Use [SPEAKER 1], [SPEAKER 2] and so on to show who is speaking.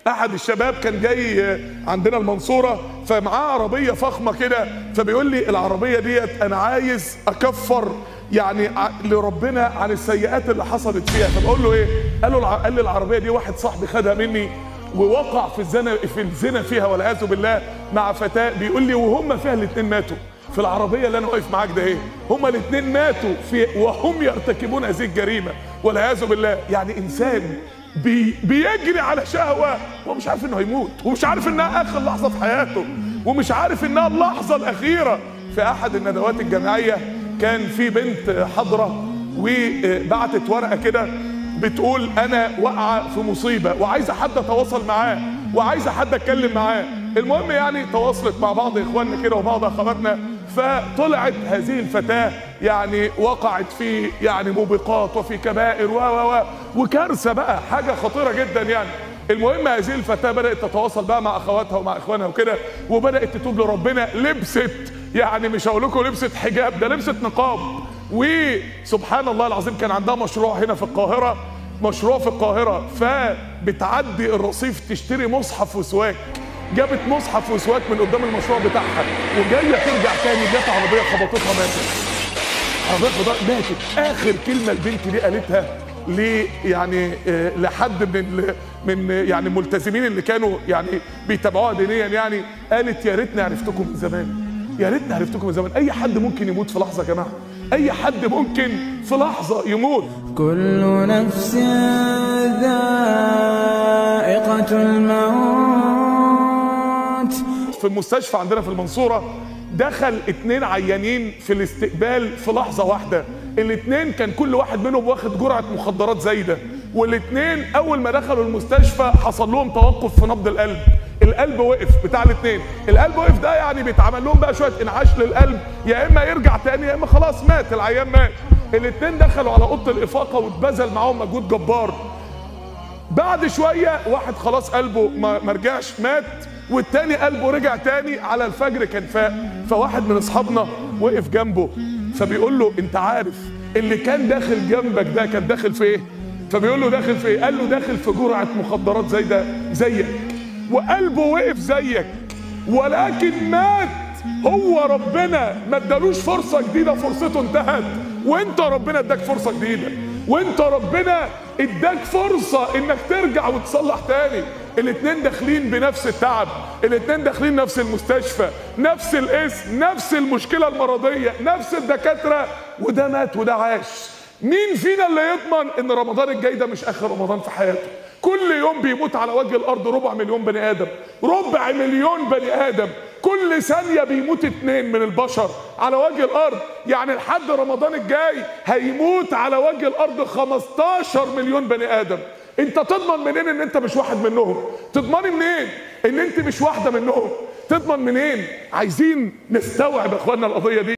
[SPEAKER 1] احد الشباب كان جاي عندنا المنصوره، فمعاه عربيه فخمه كده، فبيقول لي العربيه ديت انا عايز اكفر يعني لربنا عن السيئات اللي حصلت فيها. فبقول له ايه؟ قال لي العربيه دي واحد صاحبي خدها مني ووقع في الزنا فيها والعياذ بالله مع فتاه. بيقول لي وهم فيها الاثنين ماتوا في العربيه اللي انا واقف معاك ده ايه، هما الاثنين ماتوا وهم يرتكبون هذه الجريمه والعياذ بالله. يعني انسان بيجري على شهوه ومش عارف انه هيموت، ومش عارف انها اخر لحظه في حياته، ومش عارف انها اللحظه الاخيره. في احد الندوات الجامعيه كان في بنت حاضره وبعتت ورقه كده بتقول انا واقعه في مصيبه وعايزه حد اتواصل معاه وعايزه حد اتكلم معاه. المهم يعني تواصلت مع بعض اخواننا كده وبعض اخواتنا، فطلعت هذه الفتاه يعني وقعت في يعني موبقات وفي كبائر وكارثه بقى، حاجه خطيره جدا يعني. المهم هذه الفتاه بدات تتواصل بقى مع اخواتها ومع اخوانها وكده، وبدات تتوب لربنا. لبست يعني مش هقول لكم لبست حجاب، ده لبست نقاب. وسبحان الله العظيم كان عندها مشروع هنا في القاهره، مشروع في القاهره، فبتعدي الرصيف تشتري مصحف وسواك. جابت مصحف وسواك من قدام المشروع بتاعها وجايه ترجع تاني، جت عربيه خبطتها ماتت. عربيه خبطتها ماتت. اخر كلمه البنت دي قالتها يعني لحد من يعني الملتزمين اللي كانوا يعني بيتابعوها دينيا، يعني قالت يا ريتني عرفتكم من زمان، يا ريتني عرفتكم من زمان. اي حد ممكن يموت في لحظه يا جماعه، اي حد ممكن في لحظه يموت.
[SPEAKER 2] كل نفس ذائقة الموت.
[SPEAKER 1] في المستشفى عندنا في المنصوره دخل 2 عيانين في الاستقبال في لحظه واحده. الاثنين كان كل واحد منهم واخد جرعه مخدرات زايده، والاثنين اول ما دخلوا المستشفى حصل لهم توقف في نبض القلب. القلب وقف بتاع الاثنين، القلب وقف ده يعني بيتعمل لهم بقى شويه انعاش للقلب، يا اما يرجع تاني يا اما خلاص مات العيان مات. الاثنين دخلوا على اوضه الافاقه واتبذل معاهم مجهود جبار. بعد شويه واحد خلاص قلبه ما رجعش مات، والتاني قلبه رجع تاني. على الفجر كان فاق، فواحد من اصحابنا وقف جنبه فبيقول له انت عارف اللي كان داخل جنبك ده كان داخل في ايه؟ فبيقول له داخل في ايه؟ قال له داخل في جرعه مخدرات زيك وقلبه وقف زيك، ولكن مات. هو ربنا ما ادالوش فرصه جديده، فرصته انتهت، وانت ربنا اداك فرصه جديده، وانت ربنا اداك فرصه انك ترجع وتصلح تاني. الاثنين داخلين بنفس التعب، الاثنين داخلين نفس المستشفى، نفس الاسم، نفس المشكله المرضيه، نفس الدكاتره، وده مات وده عاش. مين فينا اللي يضمن ان رمضان الجاي ده مش اخر رمضان في حياته؟ كل يوم بيموت على وجه الارض 250,000 بني ادم، 250,000 بني ادم. كل ثانيه بيموت 2 من البشر على وجه الارض. يعني لحد رمضان الجاي هيموت على وجه الارض 15 مليون بني ادم. انت تضمن منين ان انت مش واحد منهم؟ تضمني منين ان انت مش واحده منهم؟ تضمن منين؟ عايزين نستوعب يا اخوانا القضيه دي.